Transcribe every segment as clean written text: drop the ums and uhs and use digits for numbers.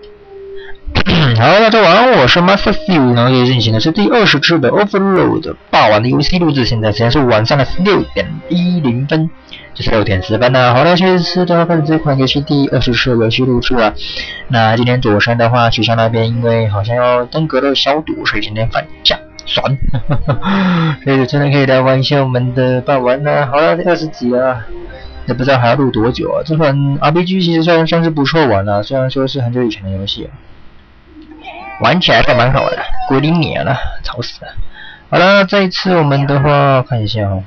好，大家晚上好，我是 Master Fu， 然后也进行的是第20次的 Overload 霸王的游戏录制，现在时间是晚上的16:10，就是6点10分了。好的，这次的话开始这款游戏第20次游戏录制了。那今天左山的话，学校那边因为好像要登革热消毒，所以今天放假，爽，所以真的可以来玩一下我们的霸王了。好了，第20集了。也不知道还要录多久啊！这款 RPG 其实算是不错玩了，虽然说是很久以前的游戏，玩起来还蛮好的，过了1年了，吵死了。好了，这一次我们的话看一下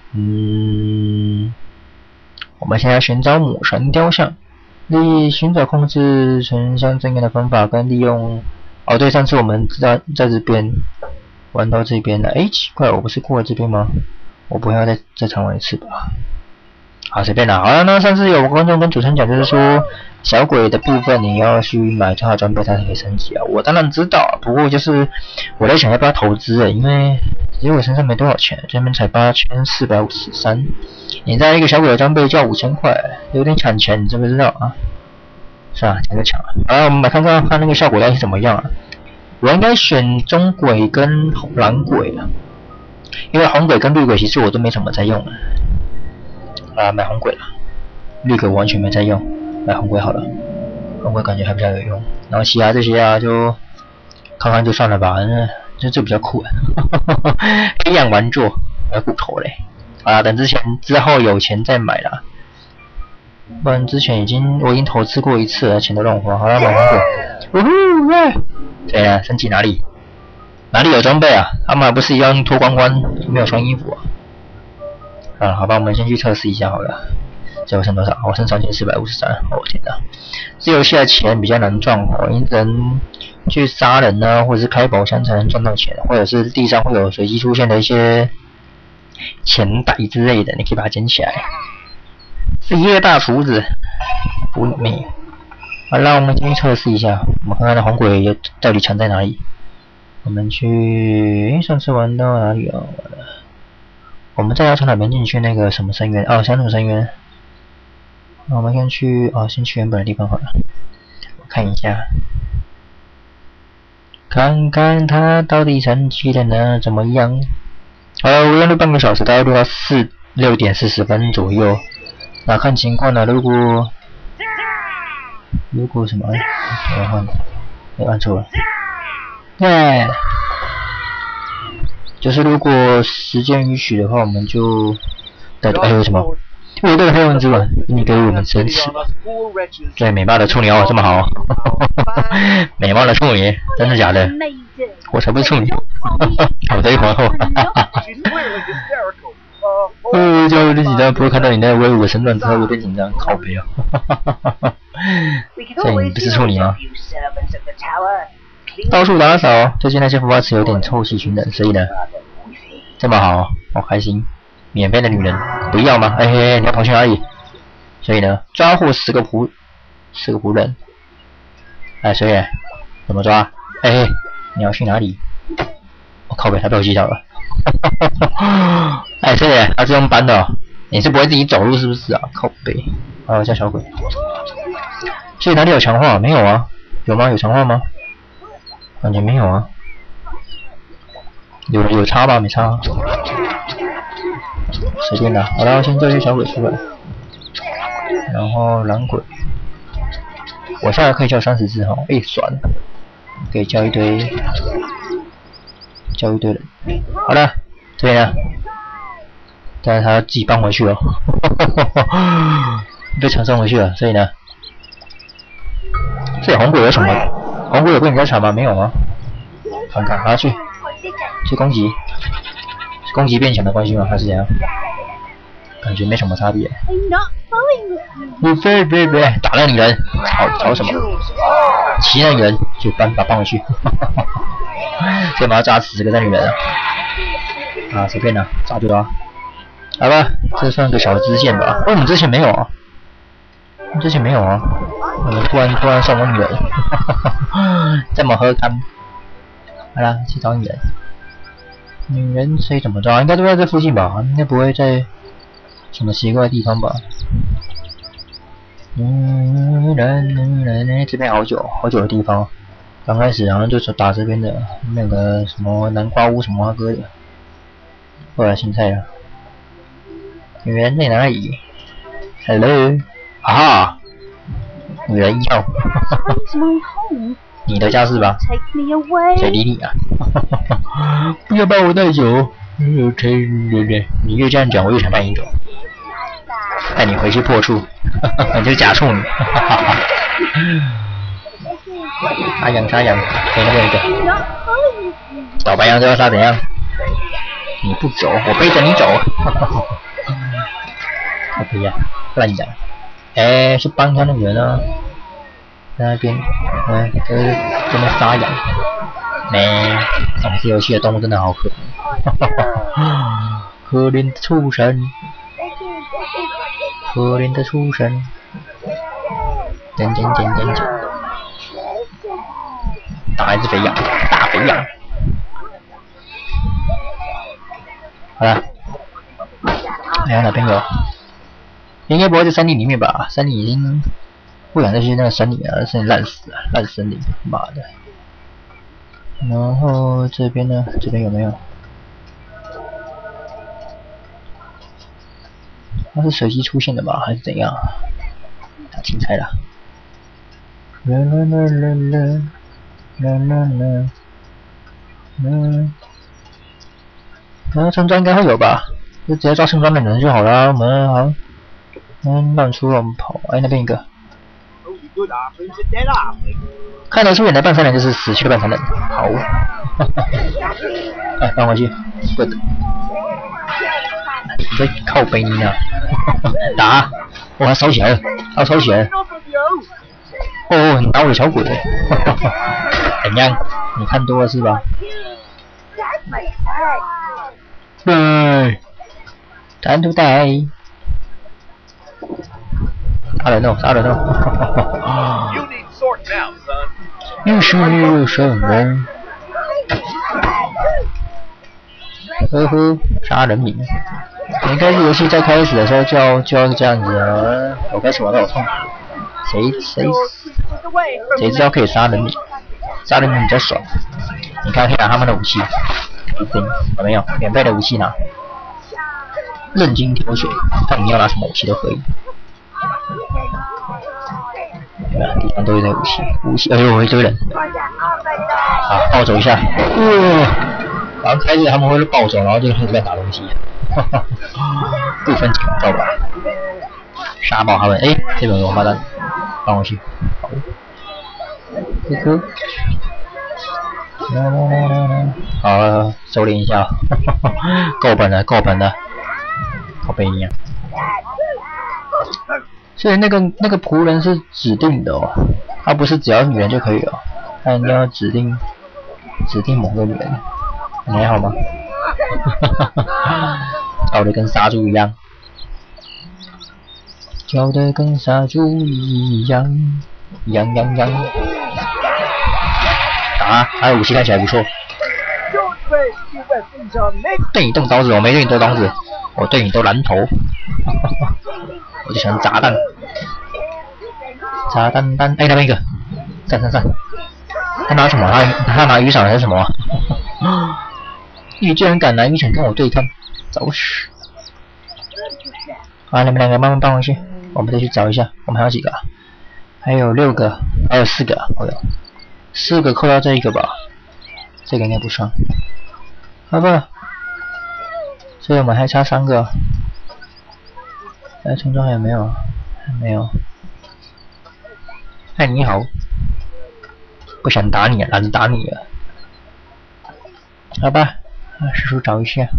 我们现在寻找母神雕像，寻找控制沉香阵营的方法跟利用。哦，对，上次我们在这边玩到这边了，奇怪，我不是过了这边吗？我不会要再重玩一次吧？好，随便啦。好了，那上次有观众跟主持人讲，就是说小鬼的部分你要去买他的装备，他才可以升级啊。我当然知道，不过就是我在想要不要投资因为其实我身上没多少钱，这边才8453，你在一个小鬼的装备就要5000块，有点抢钱，你知不知道啊？是啊，这个抢啊。好了，我们来看那个效果到底怎么样啊？我应该选中鬼跟蓝鬼啊，因为红鬼跟绿鬼其实我都没怎么在用了。买红鬼了，绿鬼完全没在用，买红鬼好了，红鬼感觉还比较有用，然后其他这些啊就看看就算了吧，这比较酷黑暗玩座，还有骨头嘞，等之后有钱再买啦，不然之前我已经投资过一次了，钱都乱花。好了，买红鬼，耶！对啊，升级哪里有装备啊？他们还不是一样脱光光，没有穿衣服啊？好吧，我们先去测试一下好了。这我剩多少？我剩3453。我天哪！这游戏的钱比较难赚你只能去杀人啊，或者是开宝箱才能赚到钱，或者是地上会有随机出现的一些钱袋之类的，你可以把它捡起来。是一个大厨子，不美。好了，我们先去测试一下，我们看看那红鬼到底藏在哪里。我们去，上次玩到哪里啊？我们再要从哪边进去那个什么深渊？香土深渊。那我们先去先去原本的地方好了。我看一下，看看他到底升级的呢怎么样？好了，我要录半个小时，大概录到6点40分左右。那看情况呢，如果什么？我按错了。就是如果时间允许的话，我们就有什么？我对黑蚊子吧，你给我们生吃。对，美貌的处女这么好，美貌的处女，真的假的？我才不是处女，好的皇后。就有点紧张，不过看到你那威武的身段之后有点紧张，靠背所以你不是处女吗？到处打扫，最近那些腐化池有点臭气熏人，所以呢，这么好，好开心，免费的女人不要吗？你要跑去哪里？所以呢，抓获10个仆人，所以怎么抓？你要去哪里？我靠北，他被我击倒了。所以他是用搬的你是不会自己走路是不是啊？靠北，叫小鬼。所以哪里有强化？没有啊？有吗？有强化吗？感觉没有啊，有差吗？没差，随便的。好了，先叫一些小鬼出来，然后蓝鬼，我现在可以叫30只爽，可以叫一堆人。好了，这边呢，但是他自己搬回去了，被抢送回去了，所以呢，这红鬼有什么？红鬼有被人家抢吗？没有吗？看看，去攻击，是攻击变强的关系吗？还是怎样？感觉没什么差别。别打那女人，吵什么？骑那女人就搬回去，所以把他扎10个那女人随便啦，扎就拉。好吧，这算个小的支线吧。我们之前没有啊。我们突然送我女人，这么喝汤。好啦，去找女人。女人所以怎么抓？应该都在这附近吧？应该不会在什么奇怪的地方吧？ 这边好久的地方，刚开始好像就是打这边的那个什么南瓜屋什么歌的，后来新菜了。女人在哪里 ？Hello， 啊，女人要，你的家是吧？谁理你啊？不要把我带走！你越这样讲，我越想带你走，带你回去破处，你就是假处女。杀羊，给那边一个。小白羊都要杀怎样？你不走，我背着你走。OK 呀，乱讲。是帮他那个人啊，在那边，就是这边杀羊。这游戏的动物真的好可怜。可怜的畜生，捡，打一只肥羊，大肥羊。好了，哪边有？应该不会在森林里面吧？森林已经不想再去那个森林了，森林烂死了，烂森林，妈的！然后这边呢？这边有没有？它是随机出现的吧，还是怎样？打青菜了。村庄应该会有吧？就直接抓村庄的人就好了。我们好，乱出乱跑。那边一个。看得出演的半山人就是死去的半山人。好。放回去。Good。你在靠背你呢？打！它烧起来了，烧起来了。你打我的小鬼！怎样？你看多了是吧？time to die。杀人哦！又是圣人。杀人名。应该是游戏在开始的时候就要这样子啊！我开始玩到好痛。谁知道可以杀人名？杀人名比较爽。你看可以拿他们的武器，有没有？免费的武器拿，任君挑选，看你要拿什么武器都可以。地方都有那武器。哎呦，一堆人。好，暴走一下。然后开始他们会暴走，然后就开始在打东西。不分强暴吧，杀爆他们！这边有王八蛋，放回去。好了，收敛一下。够本了，好悲一样。所以那个仆人是指定的哦，他不是只要女人就可以哦，他一定要指定某个女人。你还好吗？叫的跟杀猪一样，打！他的武器看起来不错。对你动刀子，我没对你动刀子，我对你都蓝头。我就喜欢炸弹。那边一个，站。他拿什么？他拿雨伞还是什么？你居然敢拿雨伞跟我对抗，找死！你们两个慢慢搬回去，我们再去找一下。我们还有几个？还有6个，还有4个。4个扣掉这一个吧，这个应该不算。不，所以我们还差3个。村庄还有没有？还没有。你好，不想打你，懒得打你了。好吧，叔叔找一下。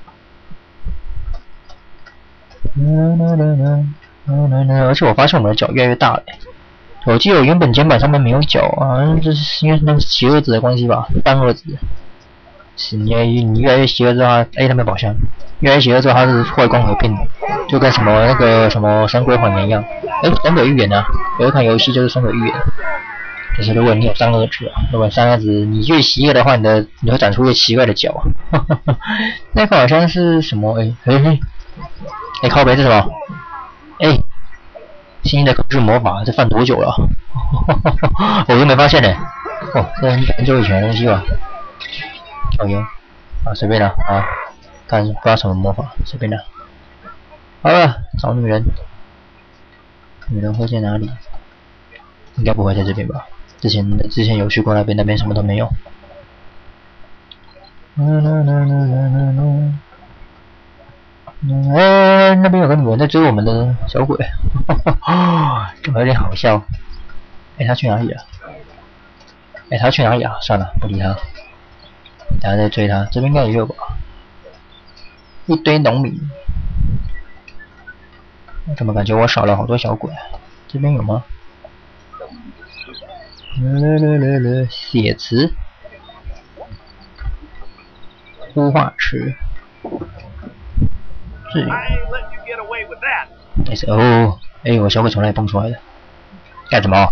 而且我发现我们的脚越来越大了。我记得我原本肩膀上面没有脚，好像就是因为那个邪恶子的关系吧，半恶子。你越来越邪恶之后，那边宝箱，越来越邪恶之后，它是坏光合并，就跟什么那个什么神鬼谎言一样。神鬼预言啊，有一款游戏就是神鬼预言，就是如果你有3个子，如果3个子你越邪恶的话，你会长出越奇怪的脚。那个好像是什么？靠北是什么？ 新的控制魔法，这放多久了？我都没发现呢。哦，这很久以前的东西吧。哦哟，啊随便啦啊，看不知道什么魔法，随便啦。好了，找女人。女人会在哪里？应该不会在这边吧？之前有去过那边，那边什么都没有。那边有个女人在追我们的小鬼，有点好笑。他去哪里了？他去哪里啊？算了，不理他。等下再追他，这边应该也有吧？一堆农民。我怎么感觉我少了好多小鬼？这边有吗？血池，孵化池，治愈。哦，我小鬼从哪里蹦出来的？干什么？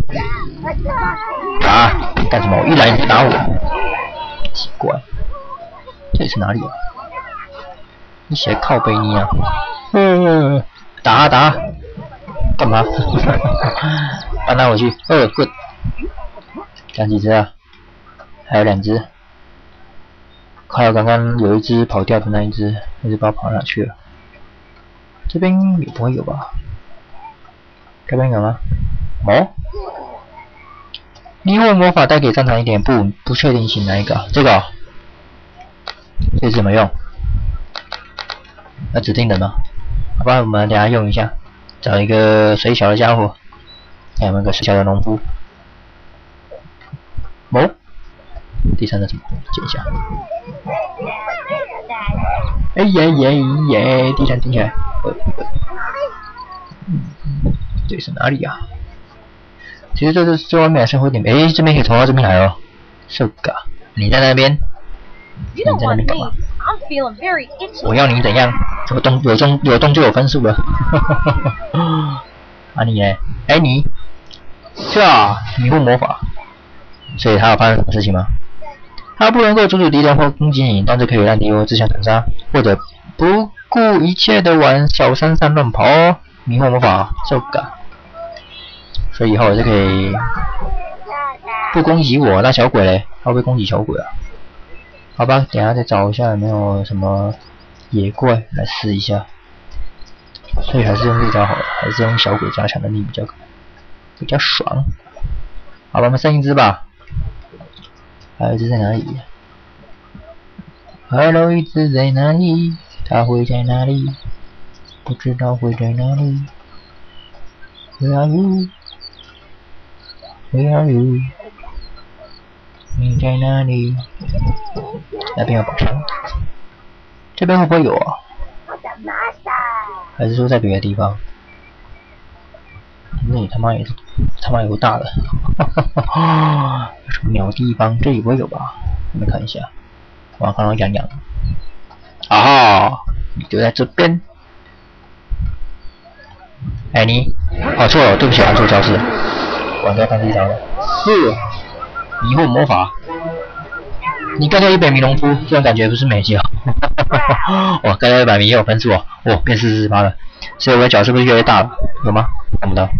打！干什么？一来你就打我，奇怪，这里是哪里啊？你写靠背你啊？打！干嘛？搬他回去。good。讲几只啊？还有2只。还有刚刚有一只跑掉的那一只，那只不知道跑哪去了。这边也不会有吧？这边有吗？迷惑魔法带给战场一点不确定性，哪一个？这个、这怎么用？要指定的吗？好吧，我们等下用一下，找一个水小的家伙，看有没有个水小的农夫。第3个什么？捡一下。第3听起来。这是哪里啊？其实这外面还是会有点，这边可以冲到这边来哦。So ga， 你在那边？你在那边干嘛？我要你怎样？有动就有分数了。啊你呢？你是啊，迷惑魔法。所以他有发生什么事情吗？他不能够阻止敌人或攻击你，但是可以让敌人自相残杀，或者不顾一切的往小山上乱跑。迷惑魔法，So ga。所以以后我就可以不攻击我，那小鬼嘞，他会不会攻击小鬼啊？好吧，等一下再找一下有没有什么野怪来试一下。所以还是用这招好了，还是用小鬼加强能力比较爽。好吧，我们剩1只吧。还有1只在哪里 ？Hello， 一只在哪里？它会在哪里？不知道会在哪里。Where are you？ Where are you？ 你在哪里？那边有宝箱，这边会不会有啊？还是说在别的地方？那里他妈有大的，有什么鸟地方？这里不会有吧？我们看一下，我看到痒痒。你就在这边。你跑错了，对不起，按错招式。我在看这一招了。迷惑魔法。你干掉100名农夫，这种感觉不是美极啊！哇，干掉100名也有分数哦，变48了。所以我的脚是不是越来越大了？有吗？看不到。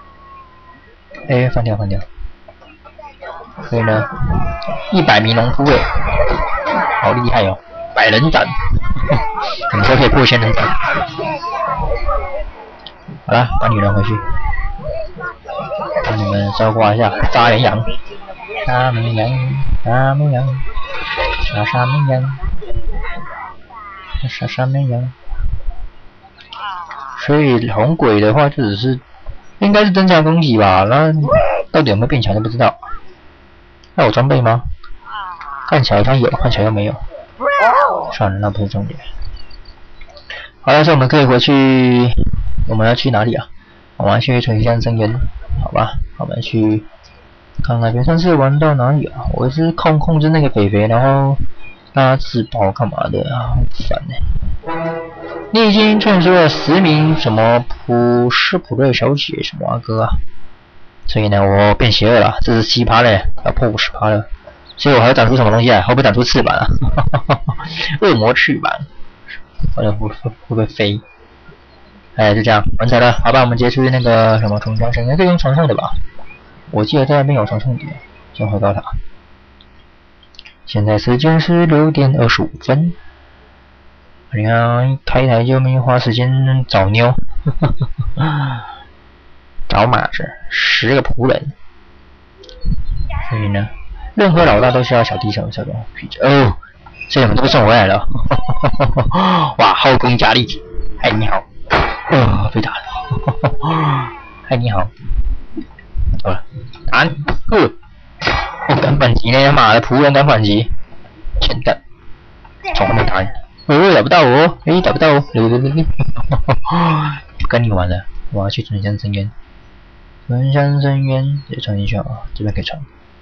放掉。所以呢，100名农夫好厉害哦！100人斩，什么时候可以破1000人斩？好了，把女人回去，帮你们消化一下杀绵羊，杀绵羊，杀绵羊，杀绵羊，杀绵羊。所以红鬼的话，就只是应该是增强攻击吧？那到底有没有变强都不知道。那有装备吗？看起来它有，看起来又没有。算了，那不是重点。好了，所以我们可以回去。我们要去哪里啊？我们要去垂香深渊，好吧？我们去看那边。上次玩到哪里啊？我是控制那个肥肥，然后让他自爆干嘛的啊？好烦你已经劝说了10名什么普瑞小姐什么哥啊？所以呢，我变邪恶了，这是7%嘞，要破50%了。所以我还要长出什么东西啊？会不会长出翅膀啊？恶魔翅膀，好像会不会飞？ 哎，就这样完成了。好吧，我们直接去那个什么重装应该可以用传送的吧？我记得在那边有传送点。先回到它。现在时间是6点25分。你看，开台就没花时间找妞，找马子，10个仆人。所以呢，任何老大都需要小弟手这种啤酒。哦，这你们都送回来了。哇，后宫佳丽，嗨你好。被打了。嗨你好。好了，打你。我敢反击呢，妈的仆人敢反击，蠢蛋，从后面打你。打不到我，打不到我，不跟你玩了，我要去春香深渊。春香深渊也穿进去啊，这边可以穿。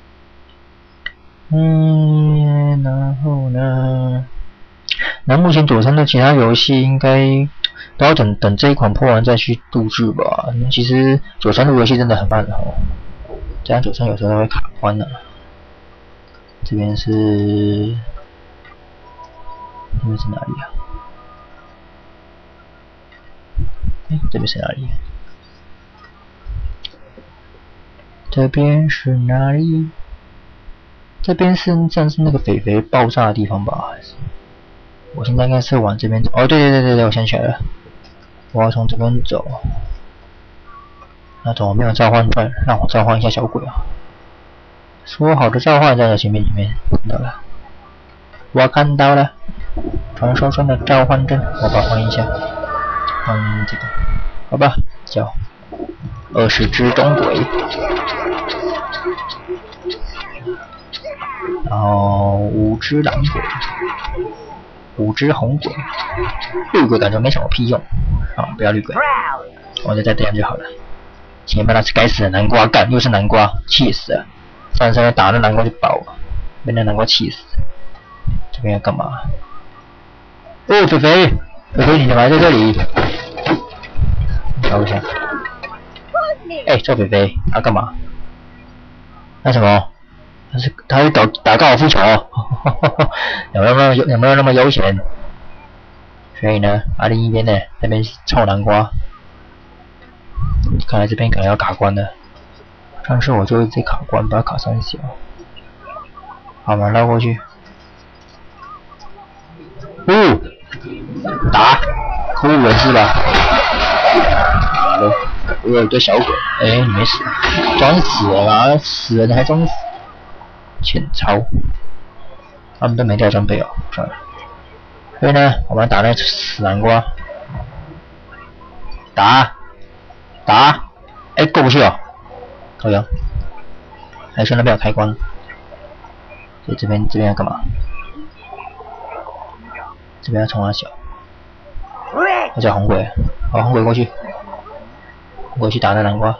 然后呢？那目前左上的其他游戏应该都要等这一款破完再去录制吧。其实左上录游戏真的很慢的哦，这样左上有时候它会卡关的。这边是哪里啊？这边是哪里？这边是哪里？这边是像是那个肥肥爆炸的地方吧？还是？我现在应该是往这边走。哦，对，我想起来了，我要从这边走。那怎么没有召唤转？让我召唤一下小鬼啊！说好的召唤在我前面里面看到了，我看到了，传说中的召唤阵，我把它换一下，换这个，好吧，叫20只中鬼，然后5只蓝鬼，5只红鬼，绿鬼感觉没什么屁用，不要绿鬼，我就再这样就好了。前面那是该死的南瓜，干又是南瓜，气死了！上面打那南瓜就爆了，被那南瓜气死。这边要干嘛？哦，肥肥，你怎么还在这里？找一下。这肥肥，他干嘛？那什么？他会打高尔夫球，有没有那么悠闲？所以呢，另一边呢，那边臭南瓜。看来这边可能要卡关了，上次我就一直卡关，把它卡3小。好嘛，绕过去。打，哭人是吧？好了，我有个小鬼，你没死，装死了啦，死了你还装死？欠操！他们都没掉装备哦，算了。所以呢，我们打那死南瓜，打，过不去哦，靠腰，还说那边有开关，所以这边要干嘛？这边要冲他小，我叫红鬼，好，红鬼过去，红鬼去打那南瓜，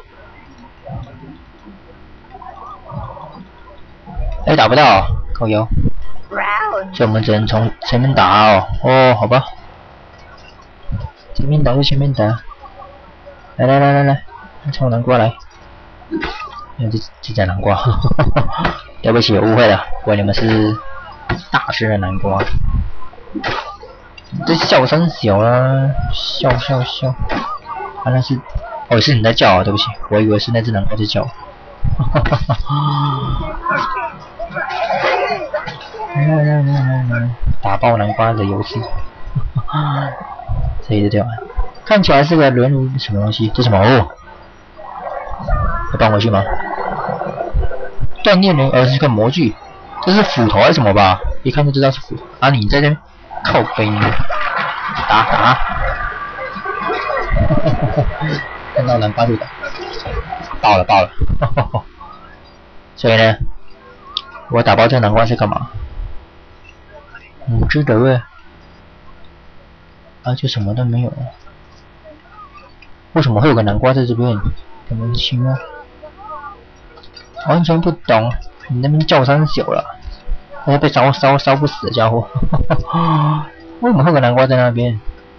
打不到，靠腰，所以我们只能从前面打哦，好吧，前面打就前面打，来，冲南瓜来，这叫南瓜，对不起，我误会了，我以为你们是大只的南瓜。这笑声小啦，笑，那是，是你在叫啊，对不起，我以为是那只南瓜在叫。打爆南瓜的游戏，这一条看起来是个轮舞什么东西？这什么？要搬回去吗？锻炼人是个模具，这是斧头还是什么吧？一看就知道是斧头啊！你在这边靠背呢，打，看到南瓜就打，爆了，所以呢，我打爆这个南瓜是干嘛？不知道就什么都没有了。为什么会有个南瓜在这边？莫名其妙，完全不懂。你那边叫3小了，那些被烧不死的家伙。为什么会有个南瓜在那边？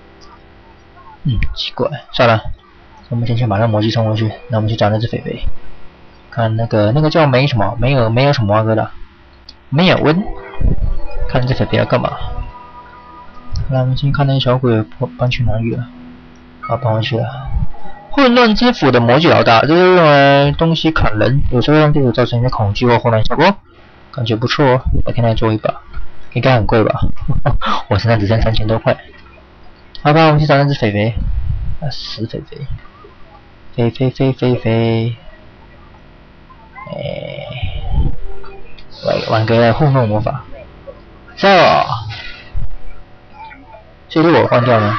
奇怪，算了，我们先去把那魔具冲过去。那我们去找那只肥肥，看那个叫没有什么哥的，没有温，看这肥肥要干嘛？那我们先看那小鬼搬去哪里了？ 好，搬回去了。混乱之斧的魔具老大，这是用来东西砍人，有时候让对手造成一些恐惧或混乱效果，感觉不错哦，我可以来做一把，应该很贵吧？我身上只剩3000多块。好吧，我们去找那只肥肥，死肥肥，肥，玩个糊弄魔法，这，所以如果我换掉呢？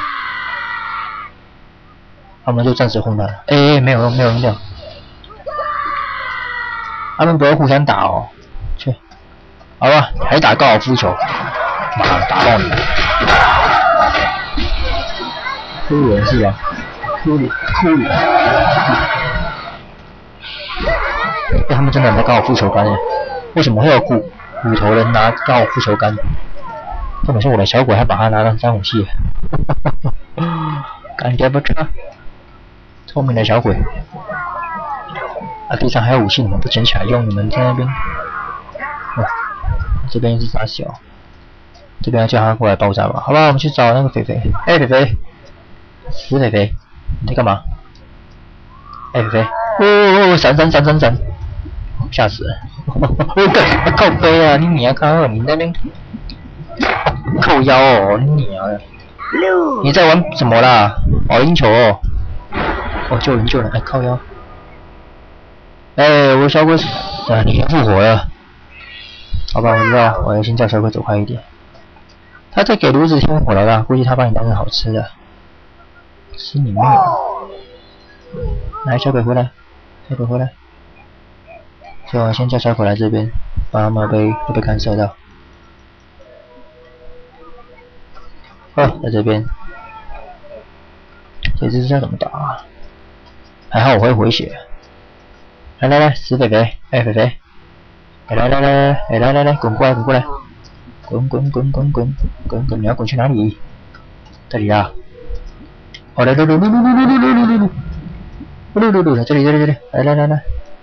他们就暂时混乱了。没有用掉。他们不要互相打哦。去，好吧，还打高尔夫球，妈打爆你！哭人是吧？哭你！他们真的拿高尔夫球杆耶？为什么会有骨头人拿高尔夫球杆？根本是我的小鬼还把它拿当当武器，感觉不错。聪明的小鬼，地上还有武器，你们不捡起来用？你们在那边，这边是傻小，这边要叫他过来爆炸吧？好吧，我们去找那个肥肥。肥肥，死肥肥，你在干嘛？肥肥，闪！吓死了！靠背啊，你娘靠！你那边靠腰哦，你娘！你在玩什么啦？保龄球哦。救人！靠腰！我小鬼你又复活了。好吧，我知道，我要先叫小鬼走快一点。他在给炉子添火了啦，估计他把你当成好吃的。吃你妹！来，小鬼回来！所以我先叫小鬼来这边，把他们被干涉到。在这边。这只要怎么打啊？还好我会回血。来，死肥肥！肥肥！来，滚过来！滚！你要滚去哪里？这里啊！来！这里！来！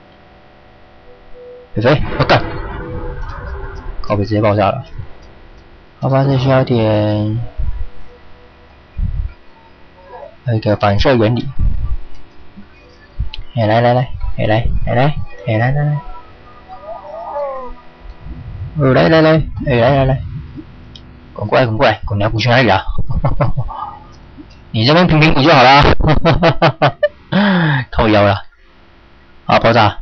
肥肥，我干！靠北直接爆炸了。好吧，这需要点一个反射原理。来！来！滚过来！滚，你要滚去哪里啊？你这边平滚就好啦。靠腰了。好，爆炸。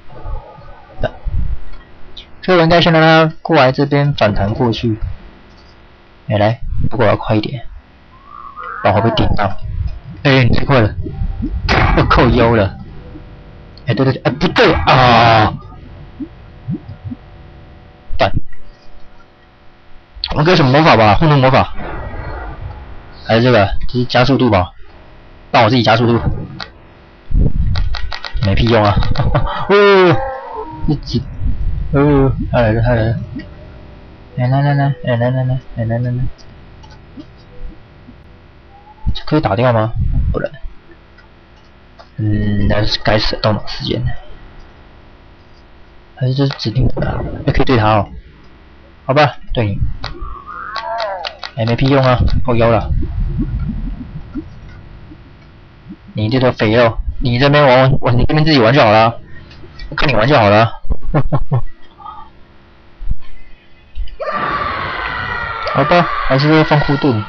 所以我应该先让他过来这边反弹过去。来，不过我要快一点，不然会被点到。你太快了，我靠腰了。对，不对啊！蛋，我该什么魔法吧？混沌魔法，还是这是加速度吧？让我自己加速度，没屁用啊！一直，他来了！来！这可以打掉吗？不能。那是该死的动脑时间。还是这是指定的？可以对他哦。好吧，对你。没屁用啊，够腰了。你这条肥肉，你这边你这边自己玩就好了，我看你玩就好了。好吧，还是放护盾。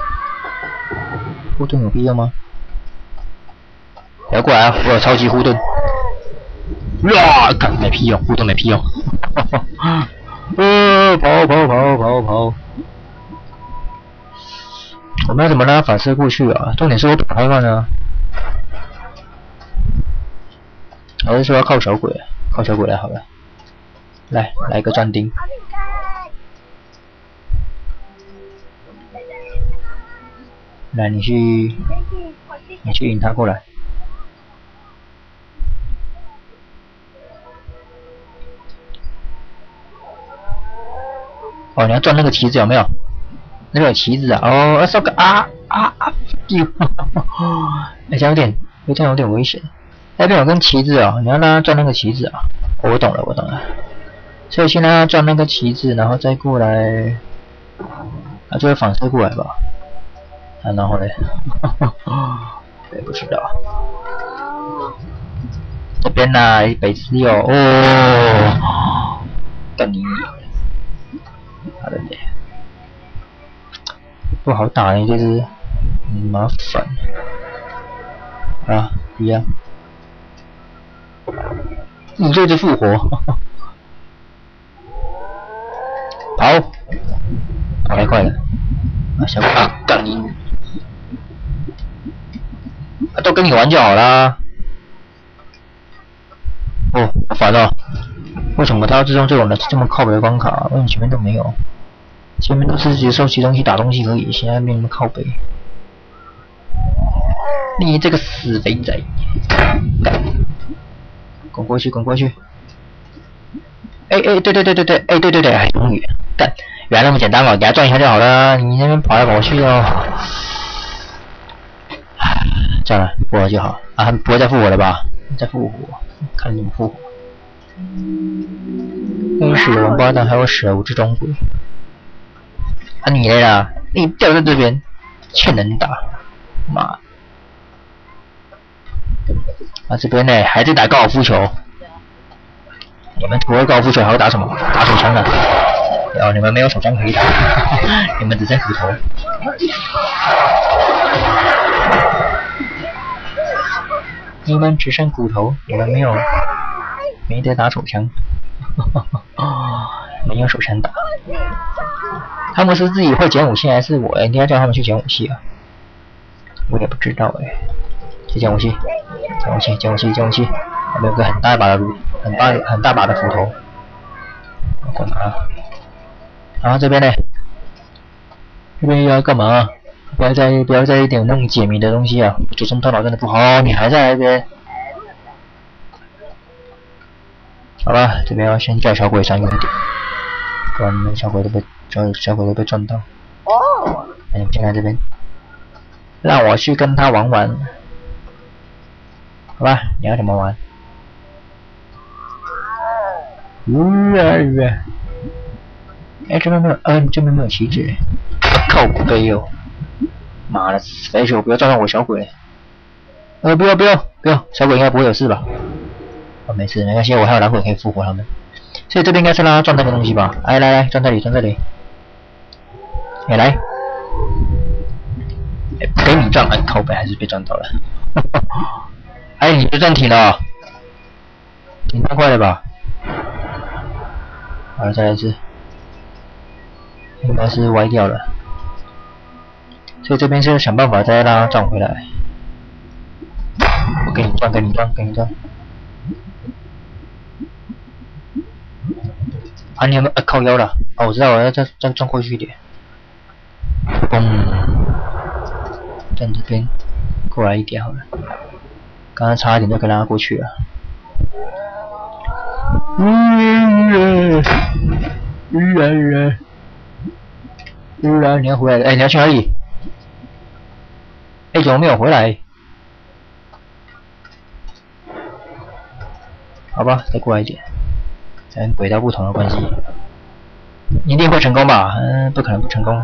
护盾有必要吗？不要过来啊！我有超级护盾。干没屁用，护盾没屁用。跑！我们要怎么让它反射过去啊？重点是我跑太慢了。还是说要靠小鬼来好了。来个钻钉。来，你去引他过来。你要转那个旗子有没有？那个有旗子啊！烧个丢！这样有点危险。那边有根旗子你要让他转那个旗子啊！我懂了。所以先让他转那个旗子，然后再过来，就会反射过来吧。然后嘞， 也不知道。这边呢，一杯只有哦，干你！好的嘞，不好打呢，这只，麻烦。啊，一样。你这只复活，跑，跑太快了。啊，小啊，干你！啊，都跟你玩就好啦。哦，好烦哦！为什么他要自动这种的这么靠北的关卡？为什么前面都没有？前面都是直接收集东西、打东西可以，现在没那么靠北。你这个死肥仔！干！滚过去，滚过去！哎，对，哎，终于干！原来那么简单哦，给他转一下就好了。你那边跑来跑去哦。算了，复活就好啊，不会再复活了吧？再复活，看你们复活。真是的王八蛋，还有手之中鬼。啊你来啦！你掉在这边，欠人打，妈！啊这边呢还在打高尔夫球。你们不会高尔夫球还会打什么？打手枪啊！哦，你们没有手枪可以打，你们只剩斧头。你们只剩骨头，你们没得打手枪，没有手枪打。他们是自己会捡武器，还是我应该叫他们去捡武器啊？我也不知道哎。去捡武器，捡武器。还有个很大把的斧头，我拿。然后这边呢？这边要干嘛？不要再一点那种解谜的东西啊！主动头脑真的不好，你还在那边。好吧，这边要先叫小鬼闪远一点，不然小鬼都被撞到。哦。哎，进来这边，让我去跟他玩玩。好吧，你要怎么玩？哎，这边没有，这边没有旗帜，靠背哦！妈的，肥球不要撞到我小鬼！不要，小鬼应该不会有事吧？哦，没事，没关系，我还有蓝鬼可以复活他们。所以这边应该是让他撞那个东西吧？哎，来，撞这里。哎，来，给你撞，靠背还是被撞到了。哎，你就暂停了，挺太快了吧？好了，再来一次，应该是歪掉了，所以这边是想办法再让它撞回来。我给你撞。啊，你有没有靠腰了？哦，我知道，我要再撞过去一点。嘣，站这边，过来一点好了。刚刚差一点就可以让他过去了。你要回来了？哎，你要去哪里？哎，怎么没有回来？好吧，再过来一点，跟轨道不同的关系，一定会成功吧？不可能不成功。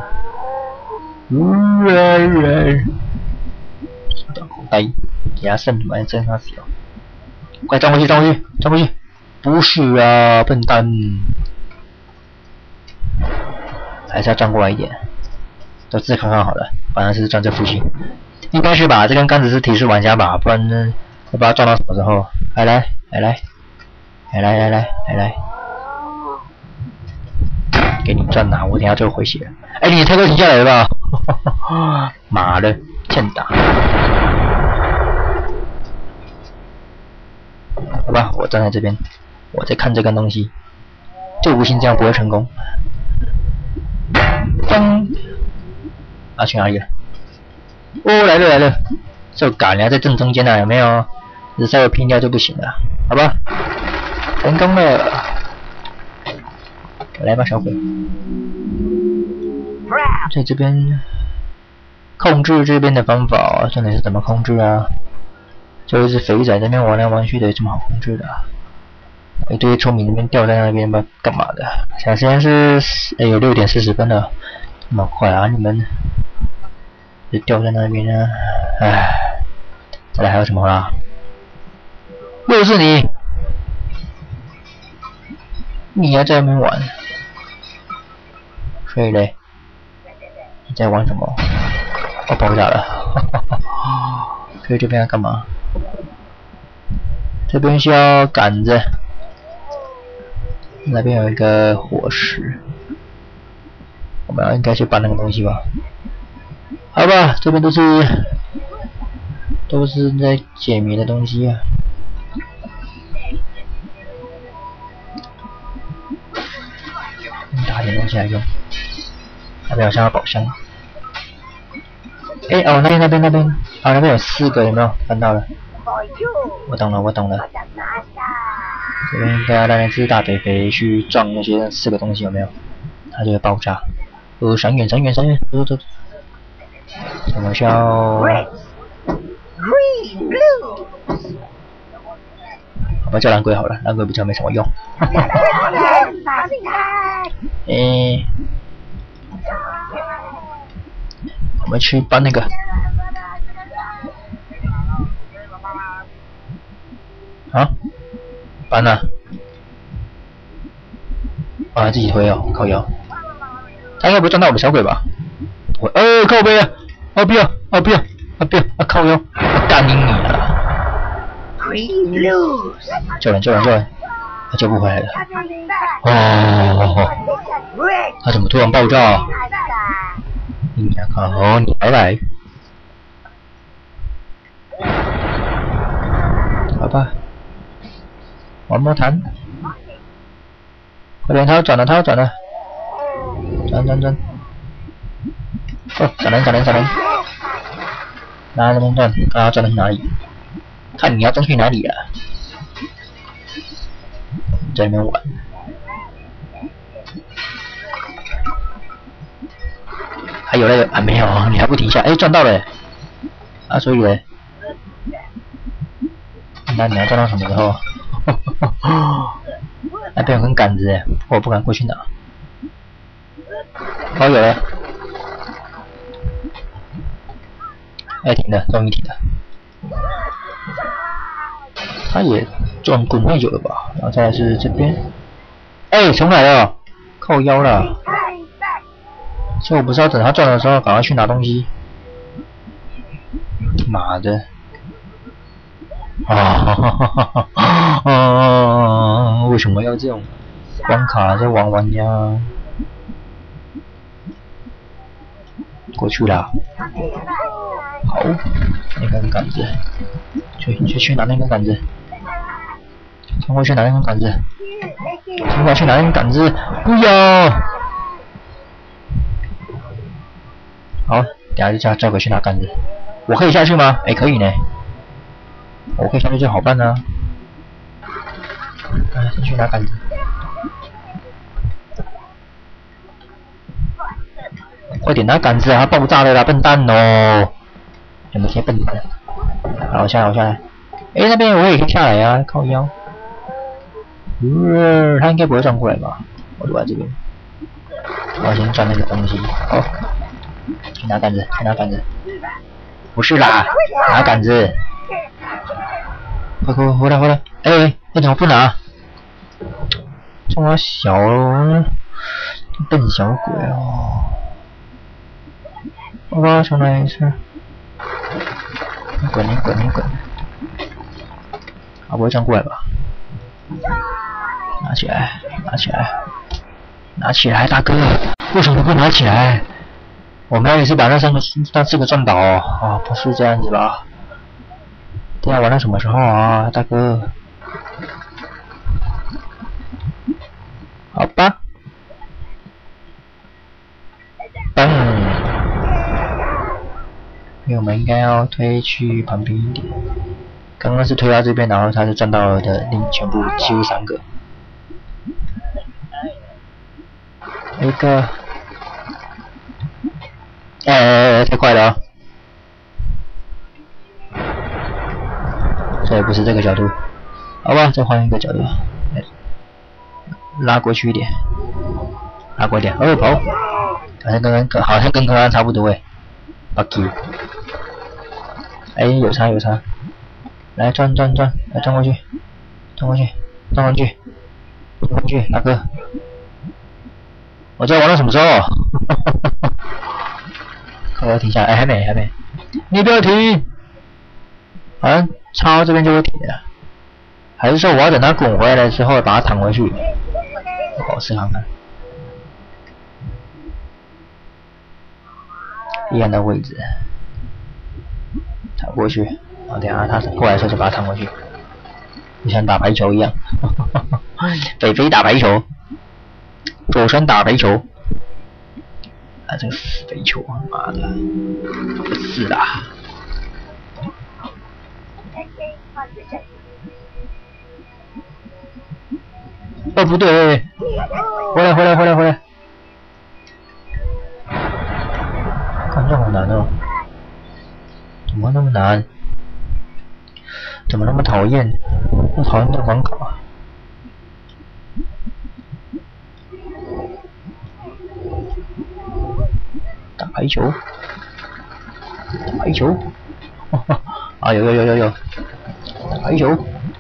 到口袋，给他剩满真他小，快撞过去！不是啊，笨蛋！还是要撞过来一点，都自看看好了，反正是撞这附近，应该是吧？这根杆子是提示玩家吧，不然呢，我不知道撞到什么时候。来，给你撞哪？我等下就回血。哎，你太快停下来了吧？妈的，欠打！好吧，我站在这边，我在看这根东西，就不信这样不会成功。啊，去哪里了？哦，来了！这杆要在正中间啊，有没有？只稍微拼掉就不行了，好吧？成功了！来吧，小鬼。在这边控制这边的方法，到底是怎么控制啊？就是肥仔这边玩来玩去的，这么好控制的、啊？一堆聪明那边掉在那边吧，干嘛的？现在是有6点40分了，这么快啊！你们就掉在那边呢？唉， 再来还有什么啦？又是你！你还在那边玩？所以嘞，你在玩什么？哦，爆炸了！所以这边要干嘛？这边需要杆子，那边有一个火石，我们应该去搬那个东西吧？好吧，这边都是在解谜的东西啊。打点东西来用。那边好像有宝箱。哎哦，那边，啊那边有4个，有没有看到了？我懂了。这边应该要让那只大肥肥去撞那些4个东西，有没有？它就会爆炸。闪远，走。我们需要。我们叫蓝龟好了，蓝龟比较没什么用。我们去搬那个。啊？搬了？啊，自己推哦，靠腰。他应该不会撞到我的小鬼吧？靠背啊！不要！靠腰！我干你啊！救人！他救不回来了。哦，他怎么突然爆炸？你看，你还来？好吧，玩魔弹。快点，他要转了！转！哦，闪人！那这边转，看他转的去哪里？看你要转去哪里啊？在那边玩。还有那个没有，你还不停下？转到了。啊，所以嘞，那你要转到什么时候？那边有根杆子我不敢过去拿。有了。停了，终于停了。他也转滚太久了吧？然后再来是这边。重来了，靠腰了。所以我不是要等他转的时候赶快去拿东西。妈的！为什么要这种关卡在玩呀？过去了。好，那根杆子，去拿那根杆子，冲过去拿那根杆子，不要！好，等下就叫鬼去拿杆子。我可以下去吗？可以呢。我可以下去就好办啊。先去拿杆子。快点拿杆子啊！爆炸了啦，笨蛋哦！有没有些笨蛋？好，我下来。那边我也可以下来啊，靠腰。他应该不会转过来吧？我躲在这边。我要先转那个东西。好，去拿杆子。不是啦，拿杆子。快！回来！怎么不拿？这么小笨小鬼哦！好吧，重来一次。你滚！不会转过来吧？拿起来，大哥！为什么不拿起来？我们要也是把那4个转倒哦！不是这样子吧？这要玩到什么时候啊，大哥？好吧。因为我们应该要推去旁边一点。刚刚是推到这边，然后他就转到了的全部几乎3个。一个。太快了这也不是这个角度。好吧，再换一个角度。拉过去一点。跑。好像跟刚刚差不多Lucky。有差。 来转，来转过去，转上去，大哥。我这玩到什么时候？快要停下来，哎，还没，你不要停！好像插到这边就会停了，还是说我要等它滚回来之后把它弹回去？我试看看，一样的位置，弹过去，然后等下它过来的时候就把它弹回去，就像打排球一样。肥肥打排球，左身打排球。啊，这个死肥球啊，妈的，不是啦。哦，不对，回来！看这好难哦，怎么那么难？怎么那么讨厌？我讨厌这关卡啊！打排球，啊，有，打排球。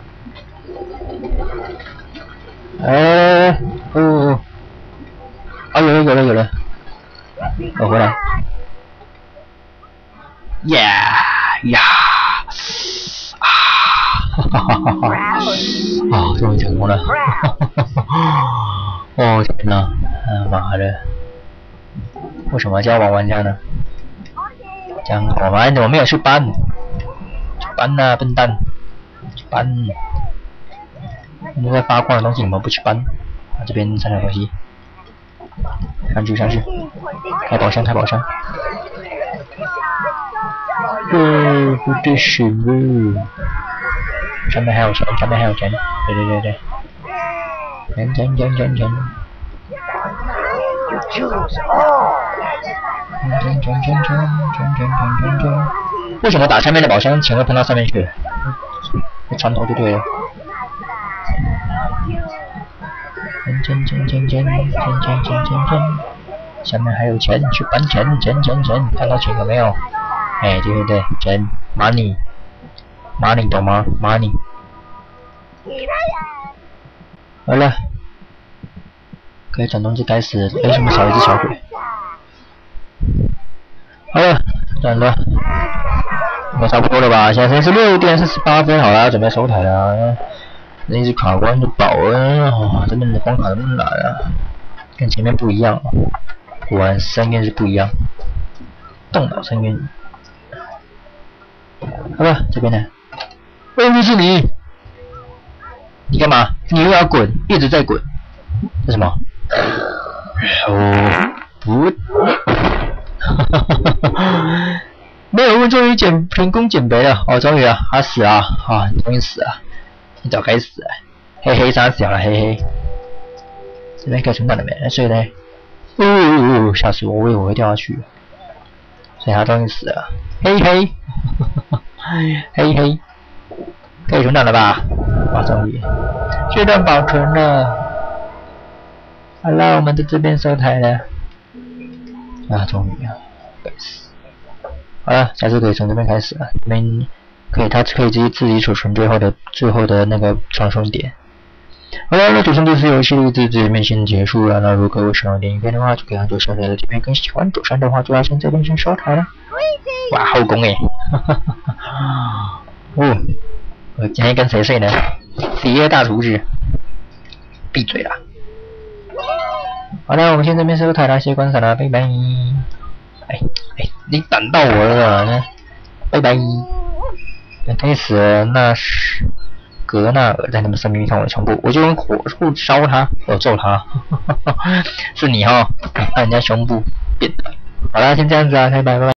哎，哦，啊，有了，我回来。呀，啊，啊，终于成功了。哦天哪，妈的！为什么叫玩玩家呢？这样好玩，我没有去搬，啊，笨蛋，去搬！你在发光的东西，你们不去搬？啊，这边3条东西，上去，开宝箱，不对，是了，上面还有钱，对，钱。为什么打下面的宝箱钱会喷到上面去？船头就对了。钱，下面还有钱，去搬钱，看到钱了没有？哎，对，钱 ，money， 懂吗 ？money。好了。可以转动这开始，为什么少一只小鬼？好了，转了，应该差不多了吧？现在是6点48分，好了，准备收台了。那一只卡关就爆了，哦，这边的关卡怎么来啊？跟前面不一样，果然声音是不一样，动脑声音。好吧，这边呢？哦，是你干嘛？你又要滚，一直在滚，这什么？哦，不，没有，我终于成功减肥了，哦，终于啊，他死啊，啊，终于死啊，你早该死啊，黑杀死了，黑，这边可以存档了没？所以呢，吓死我，我以为我会掉下去，所以他终于死了，嘿，可以存档了吧？哇，终于，这段保存了。好了，我们在这边收台了。啊，终于啊，该死！好了，下次可以从这边开始了。这边它可以自己储存最后的那个传送点。好了，那主上这次游戏录制这边先结束了。那如果各位喜欢点影片的话，就可以按左下角的这边；更喜欢左上的话，就要先这边先收台了。哇，后宫诶！哦，我今天跟谁睡呢？第一大厨子，闭嘴啦！好了，我们先这边收台了，谢谢观赏了，拜拜。哎，你挡到我了，拜拜。开始那是格纳尔在那么生命看我的胸部，我就用火柱烧他，我揍他。是你哈，看人家胸部变态。好了，先这样子啊，拜拜。